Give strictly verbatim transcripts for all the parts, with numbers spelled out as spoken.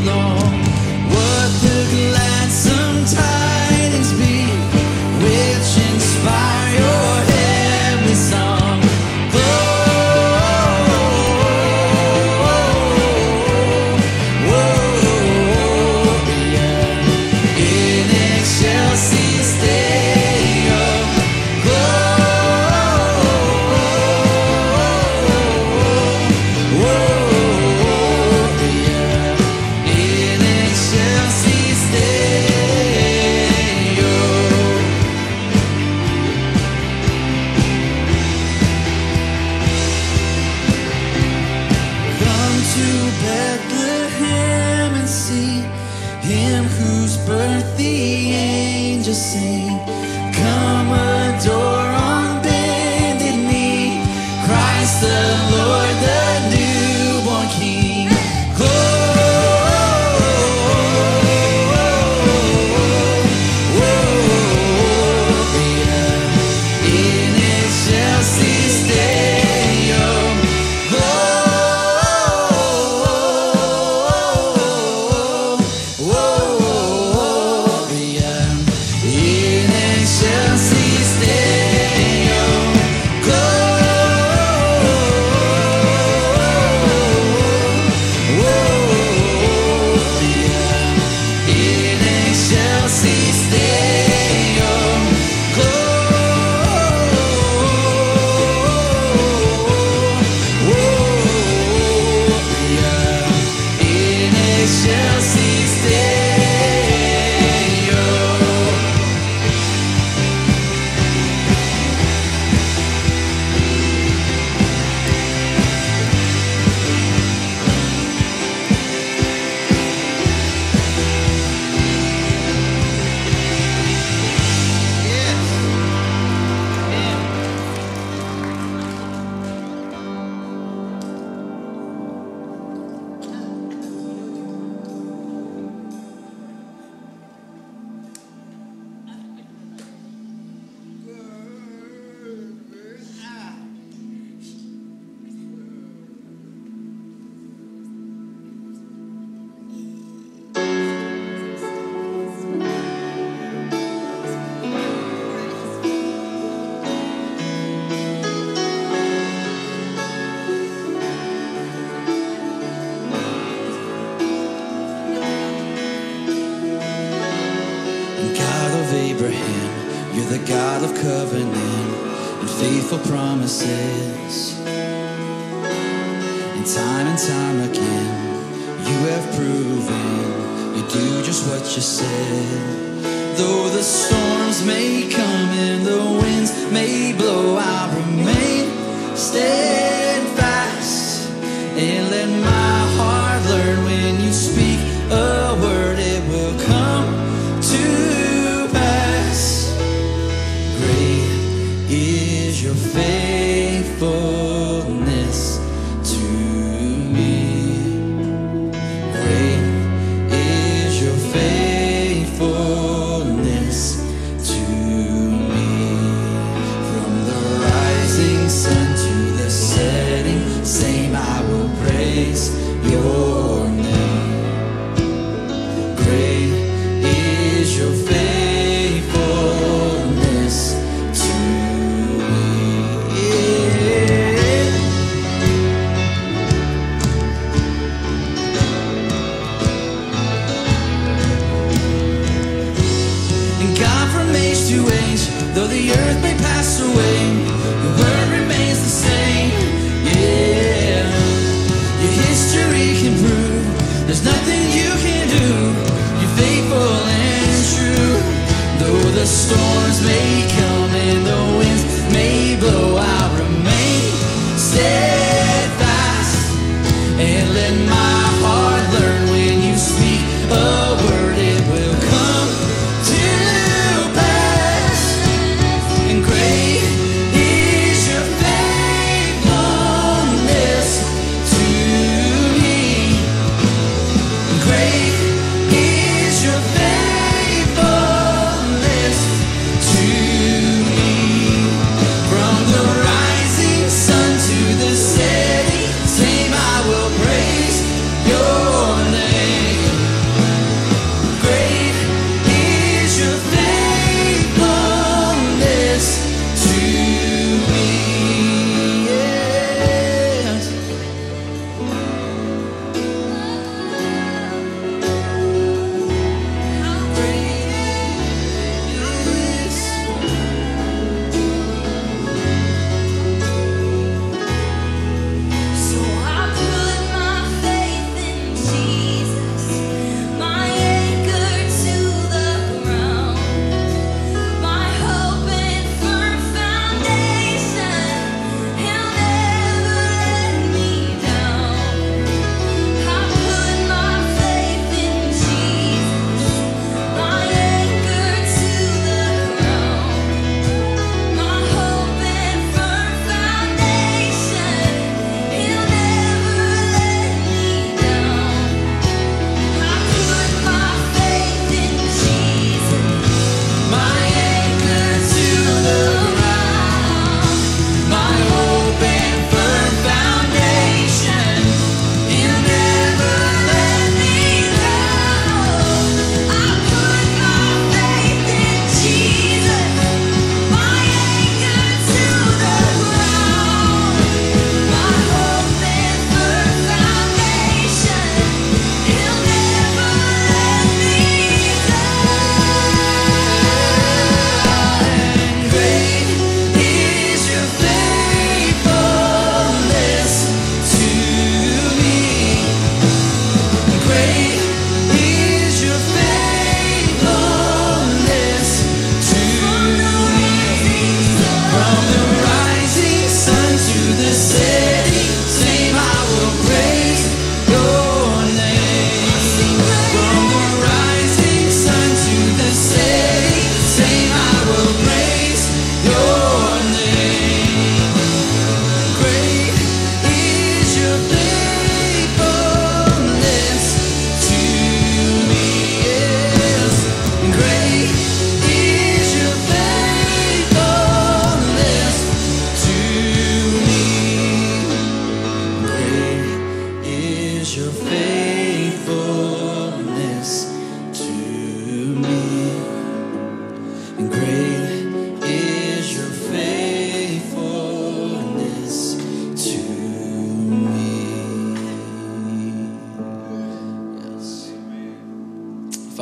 long. What the gladsome tidings be, which inspire your heavenly song. Him whose birth the angels sing. Come adore on bended knee, Christ the Lord, the newborn King. In excelsis Deo. Abraham, you're the God of covenant and faithful promises. And time and time again, you have proven you do just what you said. Though the storms may come and the winds may blow, I'll remain steadfast and let my heart learn when you speak a word, it will come to is your faithfulness to me. Great is your faithfulness to me. From the rising sun to the setting, same I will praise your name. Great is your faithfulness to me. Yeah.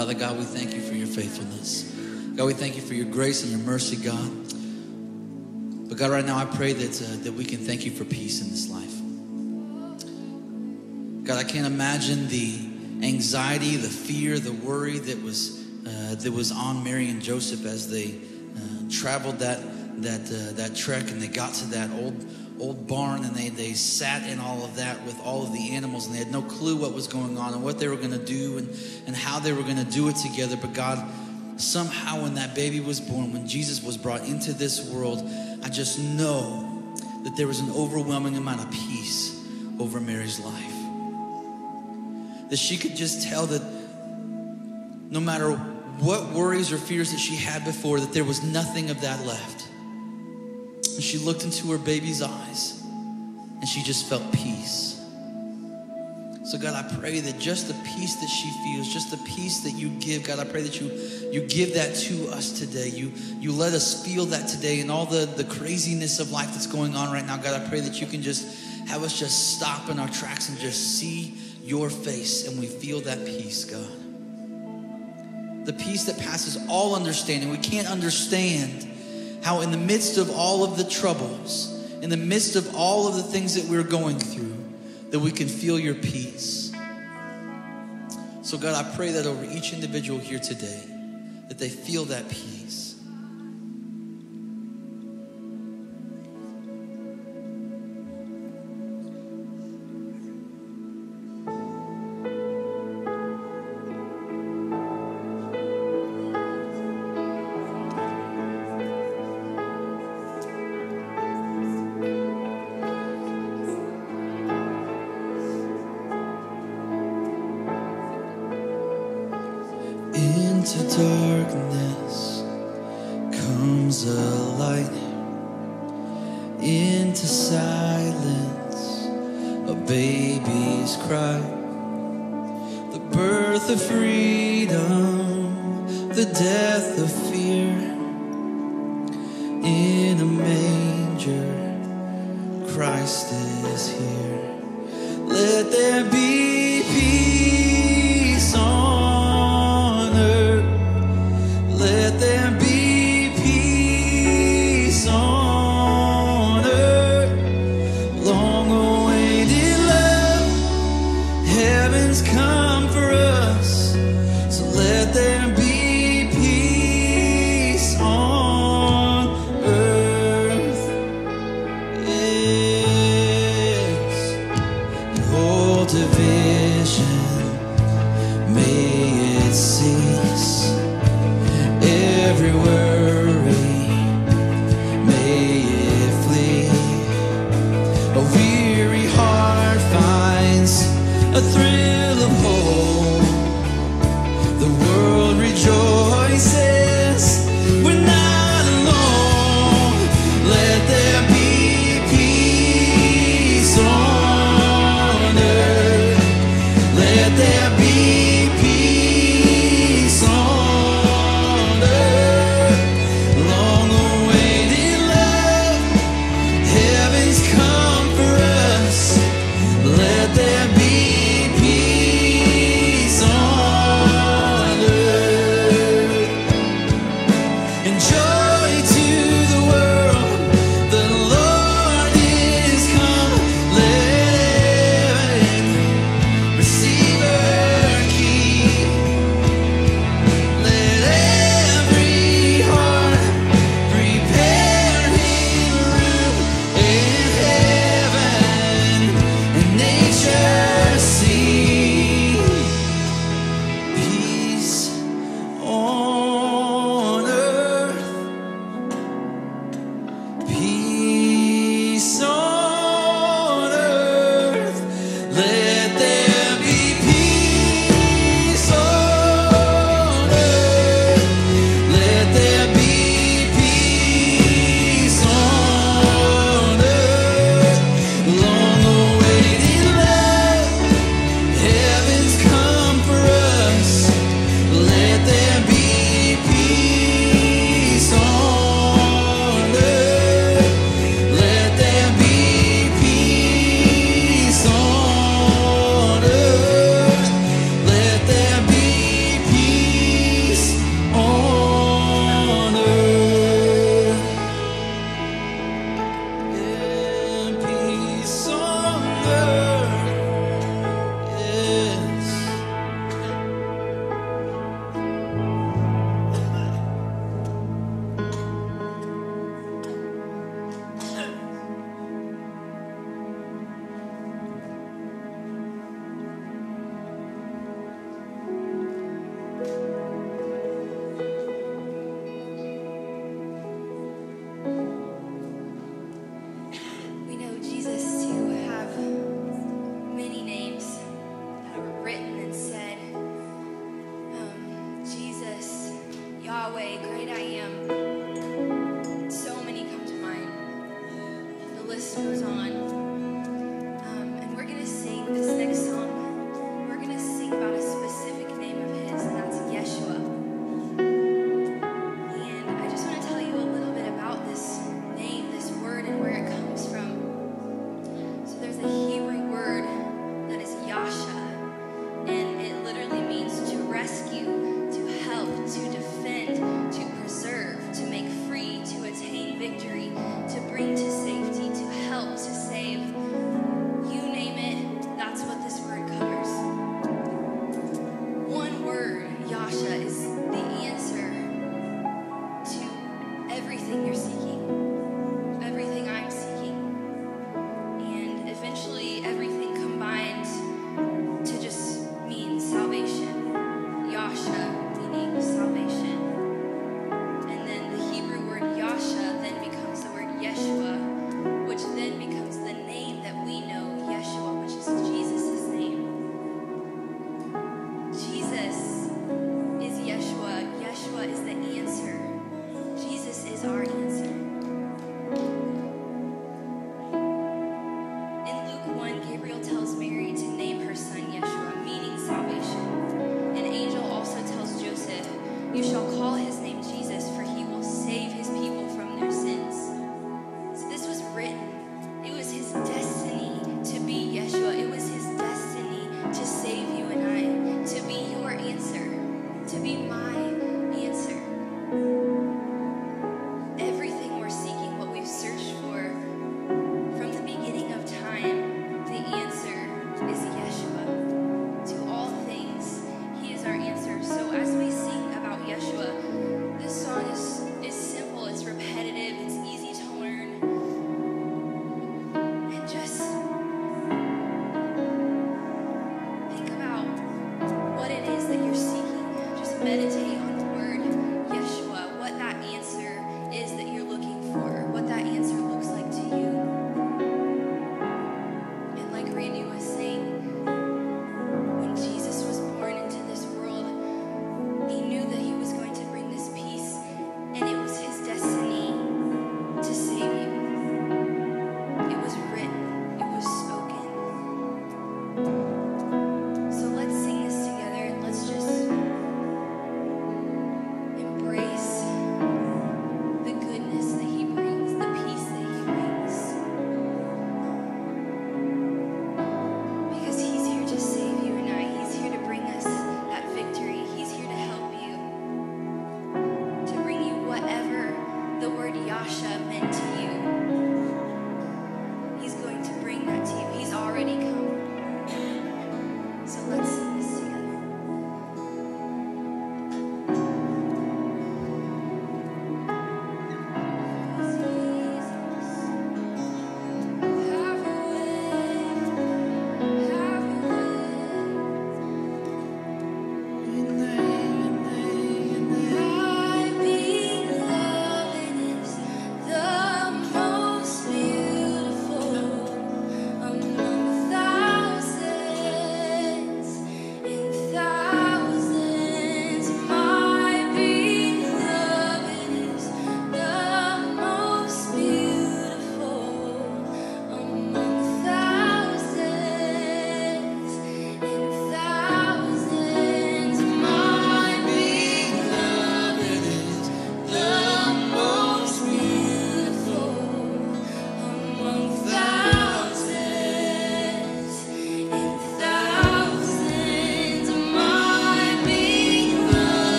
Father God, we thank you for your faithfulness. God, we thank you for your grace and your mercy, God. But God, right now I pray that, uh, that we can thank you for peace in this life. God, I can't imagine the anxiety, the fear, the worry that was uh, that was on Mary and Joseph as they uh, traveled that that uh, that trek, and they got to that old old barn, and they they sat in all of that with all of the animals, and they had no clue what was going on and what they were going to do and and how they were going to do it together. But God, somehow when that baby was born, when Jesus was brought into this world, I just know that there was an overwhelming amount of peace over Mary's life. That she could just tell that no matter what worries or fears that she had before, that there was nothing of that left. And she looked into her baby's eyes and she just felt peace. So God, I pray that just the peace that she feels, just the peace that you give, God, I pray that you you give that to us today. You you let us feel that today, and all the, the craziness of life that's going on right now. God, I pray that you can just have us just stop in our tracks and just see your face, and we feel that peace, God. The peace that passes all understanding. We can't understand how in the midst of all of the troubles, in the midst of all of the things that we're going through, that we can feel your peace. So God, I pray that over each individual here today, that they feel that peace. Into darkness comes a light, into silence a baby's cry, the birth of freedom, the death of fear, in a manger Christ is here. Let there be peace on earth. Let there be peace on earth. Long awaited love, heaven's come for us. So let there be peace on earth. Yes. And all division, may it cease. Every worry, may it flee. A weary heart finds a thrill of hope. The world rejoices, we're not alone. Let there be peace on earth. Let there be peace on earth. Long awaited love, heaven's come for us. Let there be peace on earth. on. Um, and we're going to sing this next song. We're going to sing about a specific name of his, and that's Yeshua. And I just want to tell you a little bit about this name, this word, and where it comes from. So there's a Hebrew word that is Yasha, and it literally means to rescue, to help, to defend, to preserve, to make free, to attain victory, to bring to safety, to help, to save,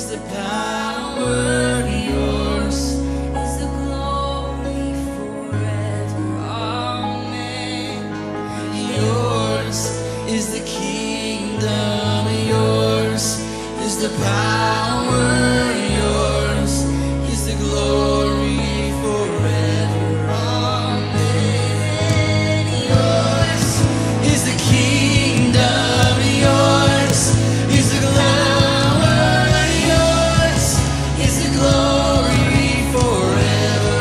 the power, yours is the glory forever. Amen. Yours is the kingdom, yours is the power, yours is the glory forever. Amen. Yours is the kingdom, yours is the glory, yours is the glory forever.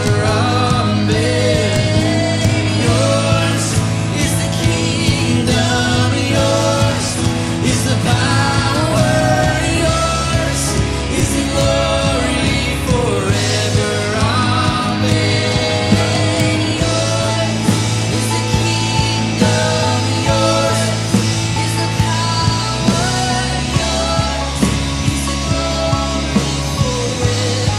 Amen. Yours is the kingdom, yours is the power, yours is the glory forever. Amen. Yours is the kingdom, yours is the power, yours is the glory forever.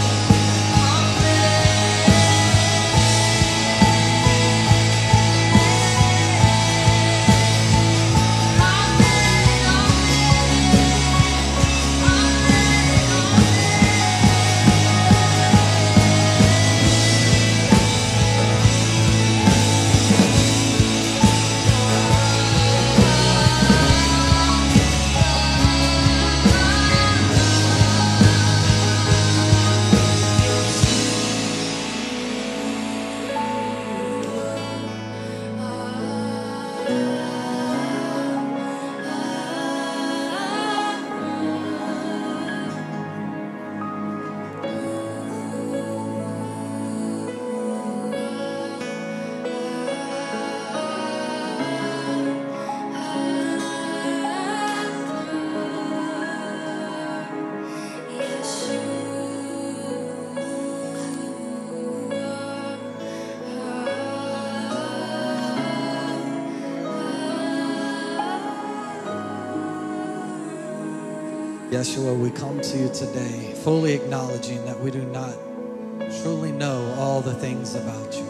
Yeshua, we come to you today fully acknowledging that we do not truly know all the things about you.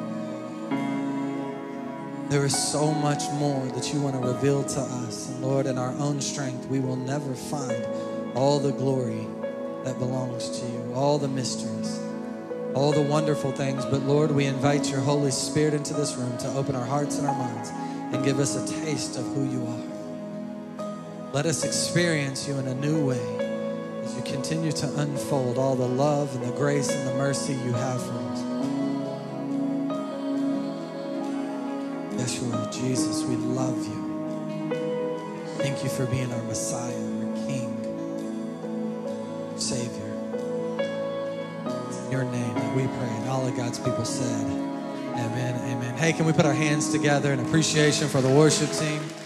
There is so much more that you want to reveal to us. And Lord, in our own strength, we will never find all the glory that belongs to you, all the mysteries, all the wonderful things. But Lord, we invite your Holy Spirit into this room to open our hearts and our minds and give us a taste of who you are. Let us experience you in a new way as you continue to unfold all the love and the grace and the mercy you have for us. Yeshua, Jesus, we love you. Thank you for being our Messiah, our King, Savior. In your name that we pray. And all of God's people said, amen, amen. Hey, can we put our hands together in appreciation for the worship team?